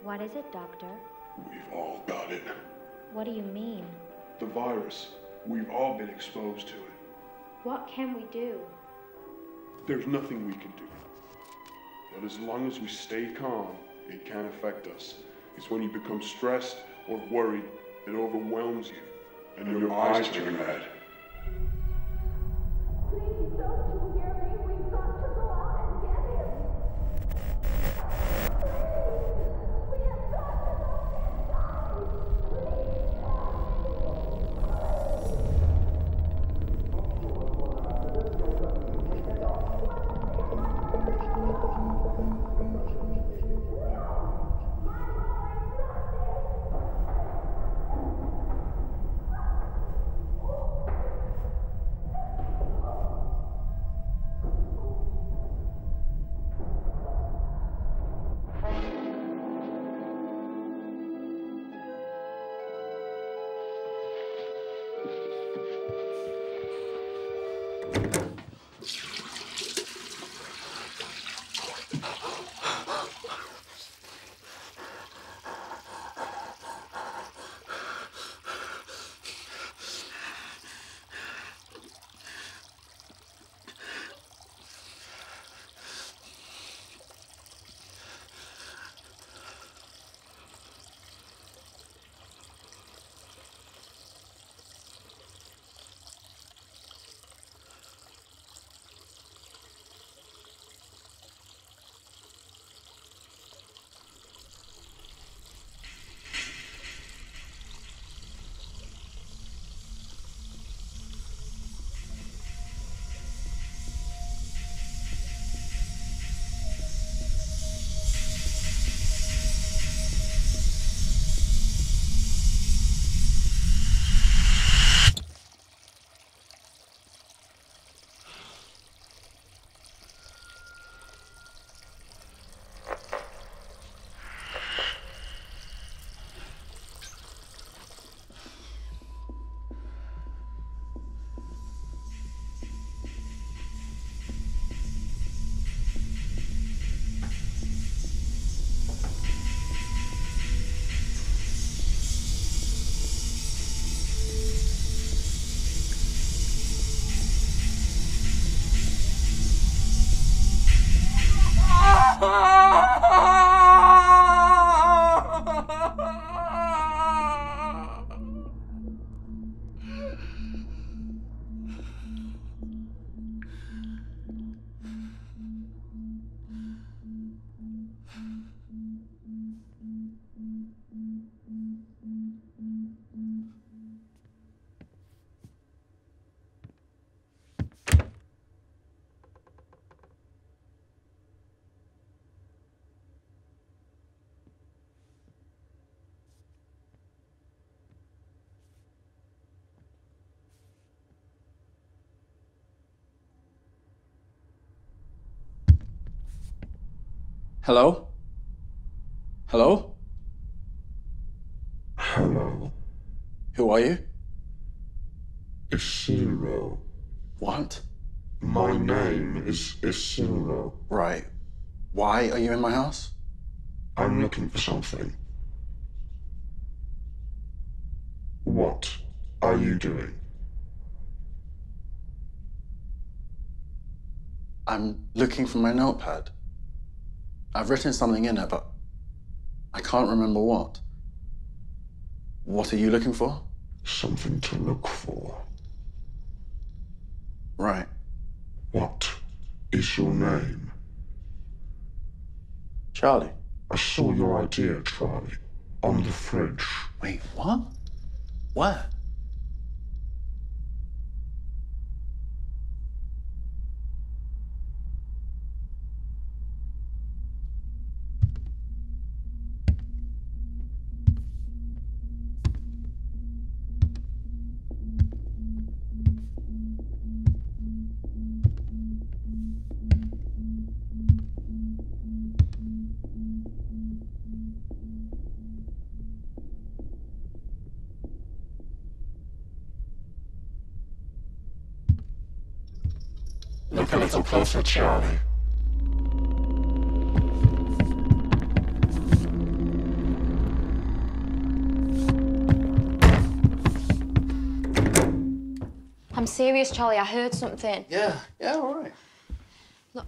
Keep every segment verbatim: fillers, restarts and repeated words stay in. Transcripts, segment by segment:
What is it, Doctor? We've all got it. What do you mean? The virus. We've all been exposed to it. What can we do? There's nothing we can do. But as long as we stay calm, it can't affect us. It's when you become stressed or worried, it overwhelms you, and, and your eyes turn red. Please, don't you hear me? We've got to go out and get him. Please, we have got to go Hello? Hello? Hello. Who are you? Isilro. What? My name is Isilro. Right. Why are you in my house? I'm looking for something. What are you doing? I'm looking for my notepad. I've written something in it, but I can't remember what. What are you looking for? Something to look for. Right. What is your name? Charlie. I saw your idea, Charlie, on the fridge. Wait, what? Where? Look a little closer, Charlie. I'm serious, Charlie. I heard something. Yeah, yeah, all right. Look.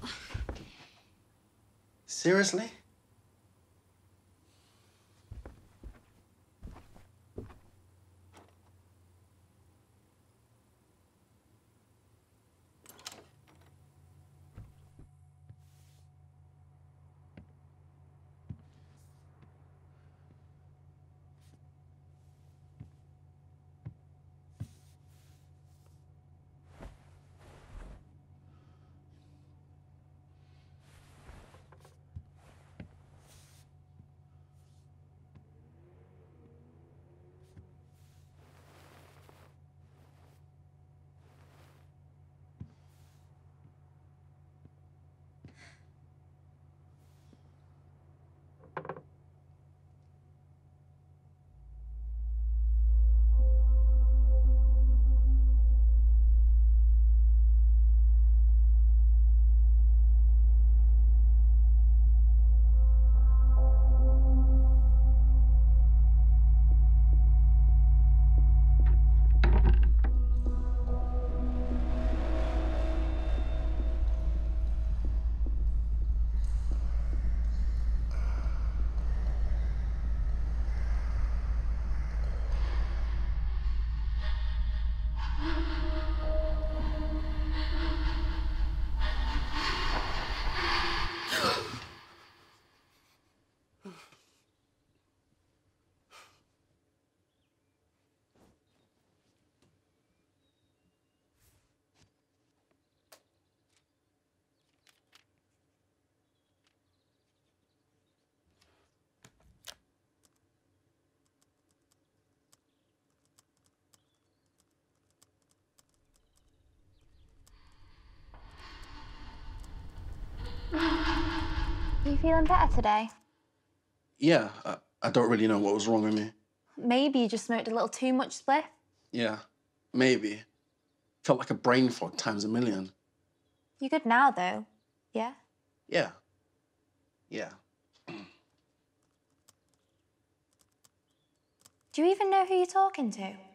Seriously? Are you feeling better today? Yeah, I, I don't really know what was wrong with me. Maybe you just smoked a little too much spliff. Yeah, maybe. Felt like a brain fog times a million. You good now, though? Yeah? Yeah. Yeah. Do you even know who you're talking to?